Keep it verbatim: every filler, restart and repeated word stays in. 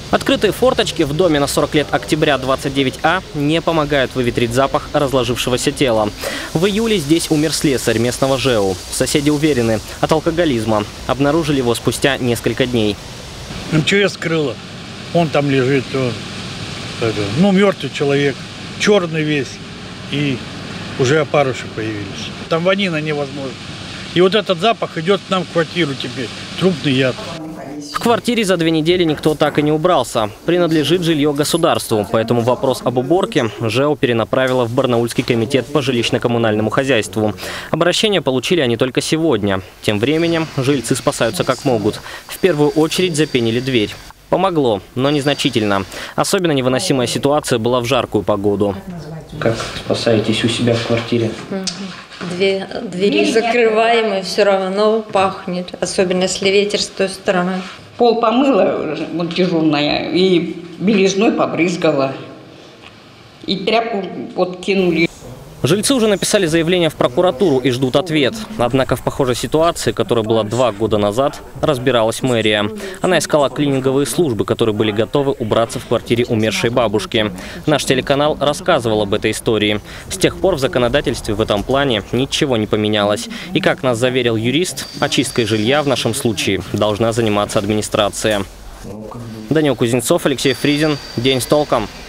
Открытые форточки в доме на сорок лет Октября двадцать девять А не помогают выветрить запах разложившегося тела. В июле здесь умер слесарь местного ЖЭУ. Соседи уверены, от алкоголизма. Обнаружили его спустя несколько дней. МЧС скрыло. Он там лежит. Он, это, ну, мертвый человек. Черный весь. И уже опарыши появились. Там вонина невозможно. И вот этот запах идет к нам в квартиру теперь. Трупный яд. В квартире за две недели никто так и не убрался. Принадлежит жилье государству, поэтому вопрос об уборке ЖЭУ перенаправила в Барнаульский комитет по жилищно-коммунальному хозяйству. Обращение получили они только сегодня. Тем временем жильцы спасаются как могут. В первую очередь запенили дверь. Помогло, но незначительно. Особенно невыносимая ситуация была в жаркую погоду. Как спасаетесь у себя в квартире? Две двери закрываем, и все равно пахнет, особенно если ветер с той стороны. Пол помыла, вот дежурная, и белизной побрызгала, и тряпку подкинули. Жильцы уже написали заявление в прокуратуру и ждут ответ. Однако в похожей ситуации, которая была два года назад, разбиралась мэрия. Она искала клининговые службы, которые были готовы убраться в квартире умершей бабушки. Наш телеканал рассказывал об этой истории. С тех пор в законодательстве в этом плане ничего не поменялось. И, как нас заверил юрист, очисткой жилья в нашем случае должна заниматься администрация. Данил Кузнецов, Алексей Фризин. День с толком.